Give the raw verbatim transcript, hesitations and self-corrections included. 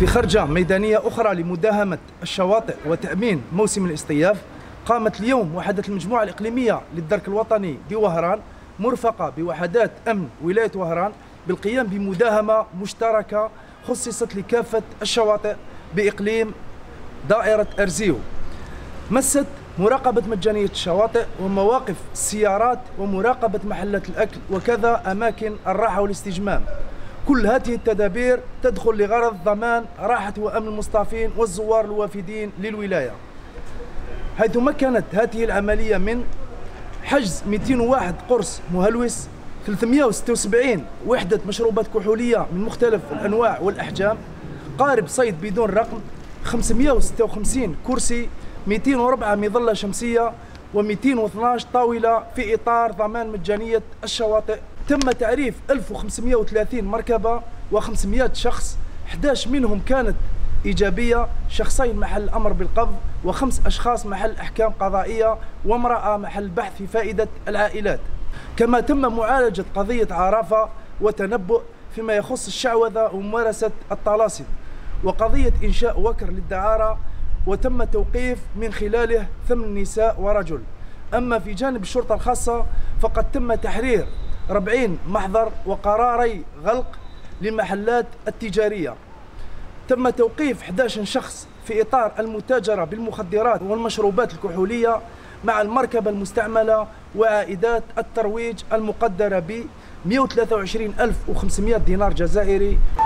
في خرجة ميدانية أخرى لمداهمة الشواطئ وتأمين موسم الاصطياف، قامت اليوم وحدة المجموعة الإقليمية للدرك الوطني بوهران مرفقة بوحدات أمن ولاية وهران بالقيام بمداهمة مشتركة خصصت لكافة الشواطئ بإقليم دائرة أرزيو، مست مراقبة مجانية الشواطئ ومواقف السيارات ومراقبة محلات الأكل وكذا أماكن الراحة والاستجمام. كل هذه التدابير تدخل لغرض ضمان راحة وأمن المصطافين والزوار الوافدين للولاية، حيث مكنت هذه العملية من حجز مئتين وواحد قرص مهلوس، ثلاثمئة وستة وسبعين وحدة مشروبات كحولية من مختلف الأنواع والأحجام، قارب صيد بدون رقم، خمسمئة وستة وخمسين كرسي، مئتين وأربعة مظلة شمسية ومئتين واثناعش طاولة في إطار ضمان مجانية الشواطئ. تم تعريف ألف وخمسمئة وثلاثين مركبة وخمسمئة شخص، أحد عشر منهم كانت إيجابية، شخصين محل أمر بالقبض وخمس أشخاص محل أحكام قضائية وامرأة محل بحث في فائدة العائلات. كما تم معالجة قضية عرافة وتنبؤ فيما يخص الشعوذة وممارسة الطلاسم، وقضية إنشاء وكر للدعارة وتم توقيف من خلاله ثمن نساء ورجل. أما في جانب الشرطة الخاصة فقد تم تحرير أربعين محضر وقراري غلق للمحلات التجارية. تم توقيف أحد عشر شخص في إطار المتاجرة بالمخدرات والمشروبات الكحولية مع المركبة المستعملة وعائدات الترويج المقدرة ب مئة وثلاثة وعشرين ألف وخمسمئة دينار جزائري.